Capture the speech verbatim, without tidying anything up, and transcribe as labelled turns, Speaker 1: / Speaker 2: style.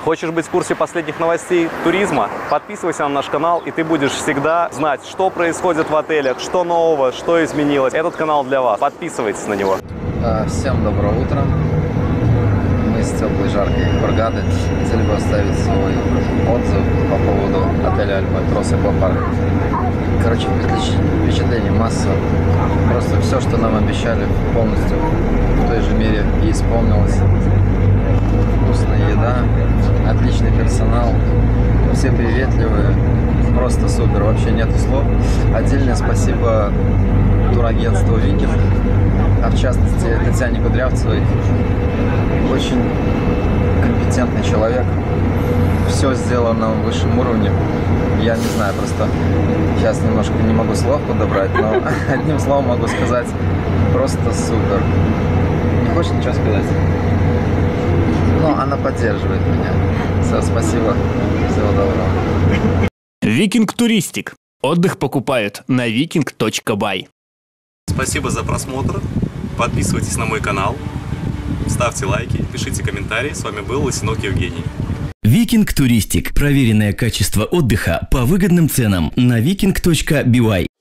Speaker 1: Хочешь быть в курсе последних новостей туризма? Подписывайся на наш канал, и ты будешь всегда знать, что происходит в отелях, что нового, что изменилось. Этот канал для вас. Подписывайтесь на него.
Speaker 2: Всем доброго утра. Мы с теплой, жаркой Хургады хотели бы оставить свой отзыв по поводу отеля Альбатрос Экопарк. Короче, впечатлений масса. Просто все, что нам обещали, полностью в той же мере и исполнилось. Вкусная еда, отличный персонал, все приветливые, просто супер, вообще нету слов. Отдельное спасибо турагентству «Викинг», а в частности Татьяне Кудрявцевой. Очень компетентный человек, все сделано на высшем уровне. Я не знаю, просто сейчас немножко не могу слов подобрать, но одним словом могу сказать, просто супер. Не хочешь ничего сказать? Но она поддерживает меня. Все, спасибо. Всего доброго.
Speaker 3: Викинг Туристик. Отдых покупают на викинг точка бай.
Speaker 1: Спасибо за просмотр. Подписывайтесь на мой канал. Ставьте лайки, пишите комментарии. С вами был Лысенок Евгений.
Speaker 4: Викинг Туристик. Проверенное качество отдыха по выгодным ценам на викинг точка бай.